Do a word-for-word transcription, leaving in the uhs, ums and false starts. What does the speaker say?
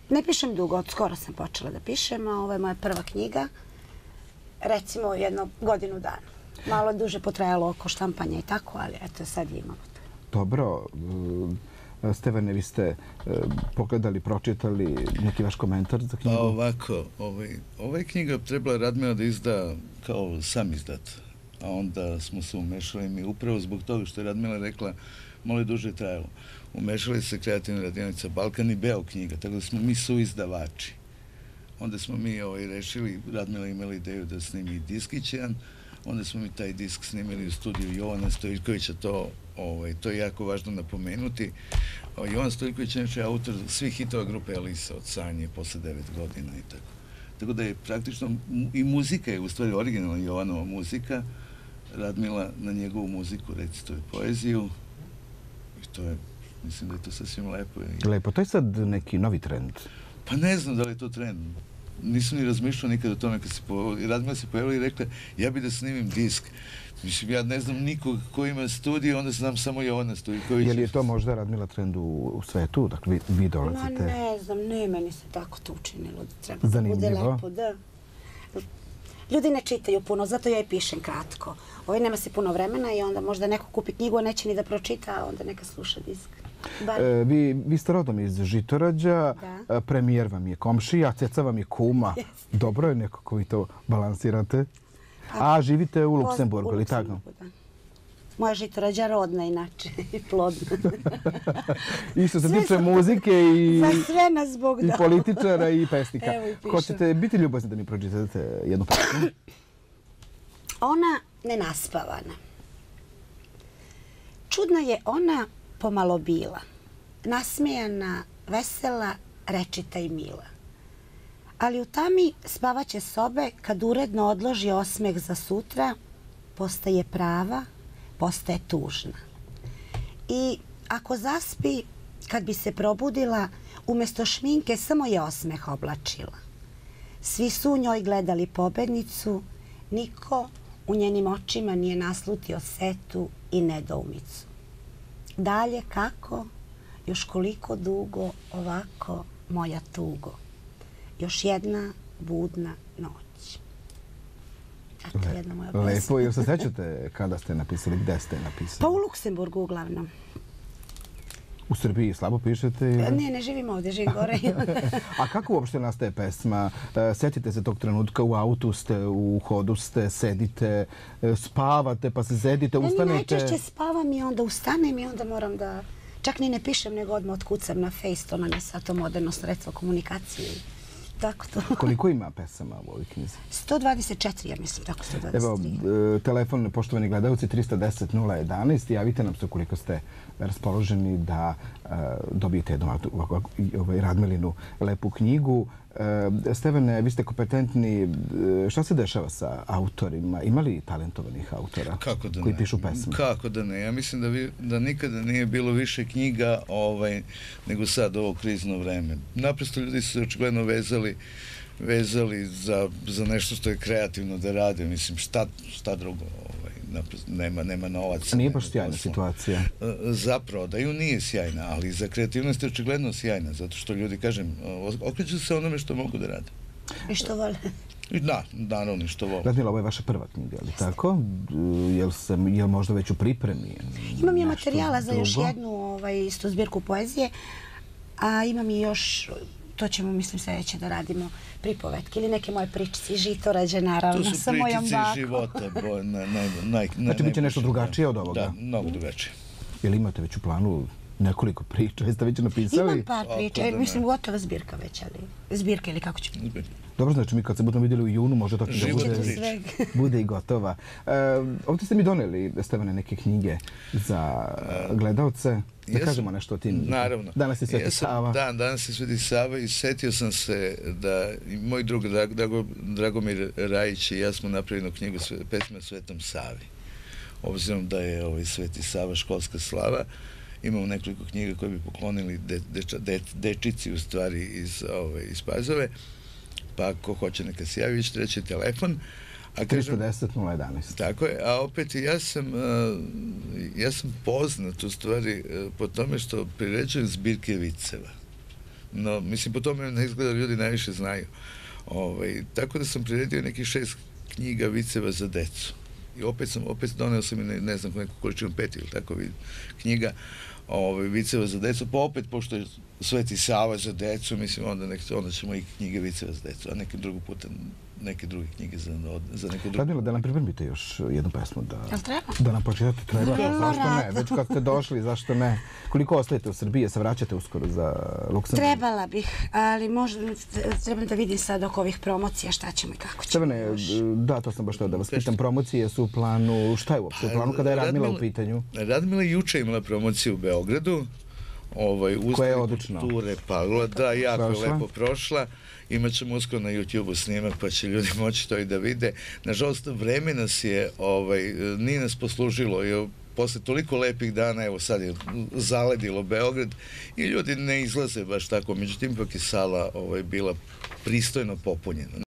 Ne pišem dugo, od skoro sam počela da pišem, a ovo je moja prva knjiga. Recimo jedno godinu dana. Malo duže potrajalo oko štampanja i tako, ali eto sad imamo to. Dobro. Stevane, vi ste pogledali, pročitali neki vaš komentar za knjigu? Pa ovako, ova je knjiga trebala Radmila da izda kao sam izdat, a onda smo se umešali mi upravo zbog toga što je Radmila rekla malo je duže trajalo. Umešali se Kreativna radionica Balkan i Beo knjiga, tako da smo mi suizdavači. Onda smo mi rešili, Radmila imala ideju da snimi diskić jedan, onda smo mi taj disk snimili u studiju Jovana Stojkovića, to je jako važno napomenuti. Jovan Stojković je autor svih hitova grupe Elisa od Sanje posle devet godina i tako. Tako da je praktično, i muzika je u stvari originalna Jovanova muzika, Radmila na njegovu muziku recituje poeziju i to je, mislim da je to sasvim lepo. Lepo, to je sad neki novi trend? Pa ne znam da li je to trend. Nisam ni razmišljao nikad o tome kad se pojavila. Radmila se pojavila i rekla ja bi da snimim disk. Mislim, ja ne znam nikog ko ima studiju, onda znam samo Jovana Stojkovića. Je li je to možda Radmila trend u svetu? Dakle, vi dolazite? Ne znam, ne, meni se tako to učinilo da treba da bude lepo. Da. Ljudi ne čitaju puno, zato ja i pišem kratko. Ovo nema se puno vremena i onda možda neko kupi knjigu, a neće ni da pročita, a onda neka sluša disk. Vi ste rodom iz Žitorađa, premijer vam je komšija, ceca vam je kuma. Dobro je nekako vi to balansirate. A živite u Luksemburgu, ili tako? Moja Žitorađa rodna inače i plodna. I što se tiče muzike i političara i pesnika. Hoćete biti ljubazni da mi pročitate jednu pesmu? Ona nenaspavana. Čudna je ona pomalo bila. Nasmejana, vesela, rečita i mila. Ali u tami spavaće sobe, kad uredno odloži osmeh za sutra, postaje prava, postaje tužna. I ako zaspi, kad bi se probudila, umjesto šminke samo je osmeh oblačila. Svi su u njoj gledali pobednicu, niko u njenim očima nije naslutio setu i nedoumicu. Dalje kako, još koliko dugo, ovako moja tugo. Još jedna budna noć. Eto, jedna moja pesma. Lepo. Jel se sećate kada ste napisali, gde ste napisali? Pa u Luksemburgu uglavnom. U Srbiji slabo pišete? Ne, ne živim ovdje, živim gore. A kako uopšte nastaje pesma? Sjetite se tog trenutka, u autu ste, u hodu ste, sedite, spavate, pa se sedite, ustanete? Najčešće spavam i onda ustanem i onda moram da... Čak ni ne pišem, nego odmah otkucam na Face, to nam je sad to moderno sredstvo komunikacije. Tako to. Koliko ima pesama u ovoj knjizi? sto dvadeset četiri, ja mislim, tako sto dvadeset tri. Evo, telefon, poštovani gledalci, trista deset nula jedanaest. Javite nam se ukoliko ste raspoloženi da dobijete jednu Radmilinu lepu knjigu. Stevane, vi ste kompetentni. Šta se dešava sa autorima? Ima li talentovanih autora koji pišu pesme? Kako da ne? Ja mislim da nikada nije bilo više knjiga nego sad ovo krizno vreme. Naprosto ljudi su se očigledno vezali vezali za nešto što je kreativno da rade. Mislim, šta drugo? Nema novaca. Nije baš sjajna situacija. Zapravo, da ju nije sjajna, ali za kreativnost je očigledno sjajna, zato što ljudi, kažem, okreću se onome što mogu da rade. I što vole. Da, naravno, i što vole. Radmila, ovo je vaša prva knjiga, ali tako? Je li možda već u pripremi? Imam je materijala za još jednu isto zbirku poezije, a imam i još... To ćemo, mislim, sljedeće da radimo pripovetke ili neke moje pričice, Žitorađe, naravno, sa mojom bakom. To su pričice života. Znači, bit će nešto drugačije od ovoga? Da, mnogo drugačije. Je li imate već u planu nekoliko priča? Jeste već napisali? Imam par priča. Mislim, gotova zbirka već, ali... Zbirka ili kako će biti? Dobro, znači mi kad se budemo vidjeli u junu, možda to bude i gotova. Ovdje ste mi doneli, Stevane, neke knjige za gledalce. Da kažemo nešto o tim. Naravno. Danas je Sveti Sava. Da, danas je Sveti Sava i setio sam se da moj drug Dragomir Rajić i ja smo napravili knjigu pesme o Svetom Savi. Obzirom da je Sveti Sava školska slava, imamo nekoliko knjiga koje bi poklonili dečici u stvari iz Pazove, pa ako hoće neka se javi, već treći telefon. trista deset nula jedanaest. Tako je, a opet ja sam poznat u stvari po tome što priređujem zbirke viceva. No, mislim, po tome ne izgleda ljudi najviše znaju. Ovaj, tako da sam priredio nekih šest knjiga viceva za decu. I opet sam, opet doneo sam i ne, ne znam neku količinu pet ili tako vid, knjiga ovaj, viceva za decu, pa opet, pošto je Sveti Sava za decu, mislim, onda, nek, onda ćemo i knjige viceva za decu, a neke drugog puta neke druge knjige za, za neku drugu. Radmila, da nam pripremite još jednu pesmu? Da, Jel treba? Da nam početate, treba. Vrlo Zašto ne? rado. Već kad ste došli, zašto ne? Koliko ostajete u Srbiji, se vraćate uskoro za Luksemburg? Trebala bih, ali možda trebam da vidim sad oko ovih promocija šta ćemo i kako ćemo. Stevane, da, to sam baš teo da vas pitam. Promocije su u planu, šta je uopšte u planu kada je Radmila u pitanju? Radmila je juče imala promociju u Beogradu. Ovaj, koja je odlično. Kulture Pavla, da, jako je lepo prošla. Imaćemo uskoro na YouTube-u snimak, pa će ljudi moći to i da vide. Nažalost, vreme nas je, ovaj, nije nas poslužilo. I posle toliko lepih dana, evo sad je zaledilo Beograd i ljudi ne izlaze baš tako. Međutim, ipak je sala ovaj, bila pristojno popunjena.